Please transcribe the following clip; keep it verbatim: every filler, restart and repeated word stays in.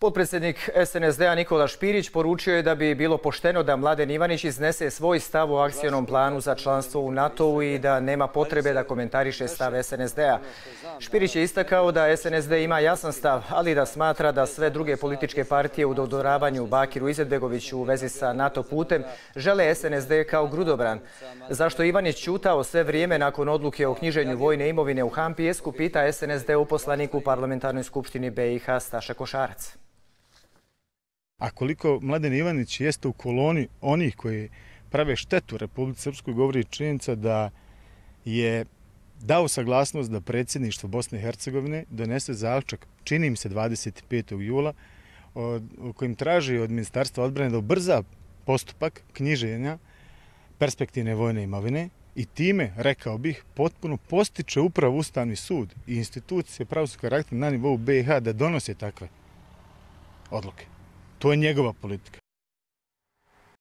Potpredsjednik S N S D-a Nikola Špirić poručio je da bi bilo pošteno da Mladen Ivanić iznese svoj stav o akcionom planu za članstvo u NATO-u i da nema potrebe da komentariše stav S N S D-a. Špirić je istakao da S N S D ima jasan stav, ali da smatra da sve druge političke partije u dodvoravanju Bakiru Izetbegoviću u vezi sa NATO putem žele S N S D kao grudobran. Zašto Ivanić ćutao sve vrijeme nakon odluke o knjiženju vojne imovine u Hampijesku, pita S N S D uposlanik u Parlamentarnoj skupštini B i H Staša Košarac. A koliko Mladen Ivanić jeste u koloni onih koji prave štetu Republici Srpskoj, govori činjenica da je dao saglasnost da predsjedništvo Bosne i Hercegovine donese zaključak, čini mi se dvadeset petog jula, u kojim traži od Ministarstva odbrane da ubrza postupak knjiženja perspektivne vojne imovine i time, rekao bih, potpuno postiče upravo Ustavni sud i institucije pravosudnog karaktera na nivou B i H da donose takve odluke. To je njegova politika.